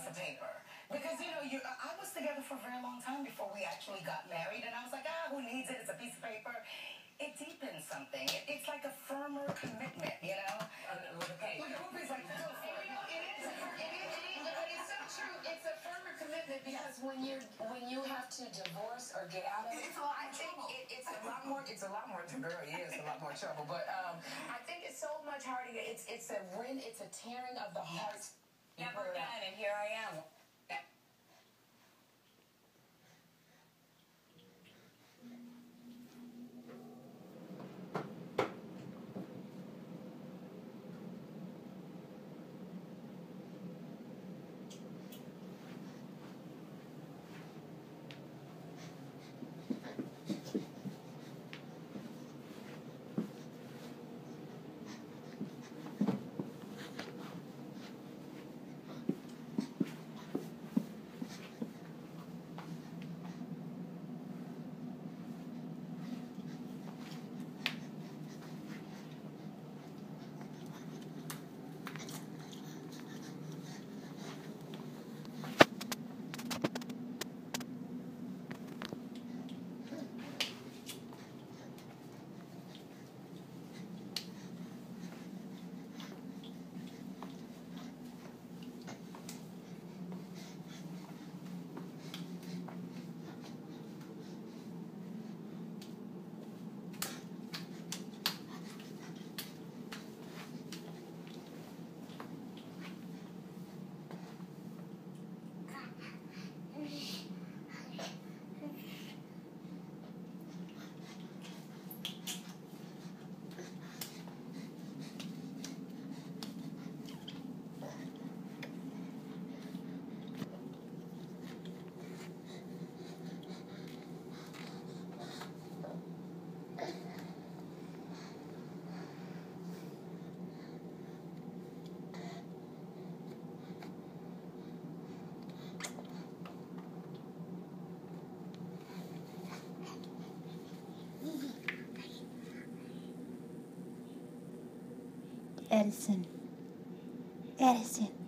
piece of paper. Because, I was together for a very long time before we actually got married, and I was like, who needs it? It's a piece of paper. It deepens something. It's like a firmer commitment, With a paper. Look at Whoopi's like, go for it. But it's so true. It's a firmer commitment because when you have to divorce or get out of it, I think it's a lot more. It's a lot more. Girl, yeah, it's a lot more trouble. But I think it's so much harder. It's a tearing of the heart. Never again, and here I am. Edison. Edison.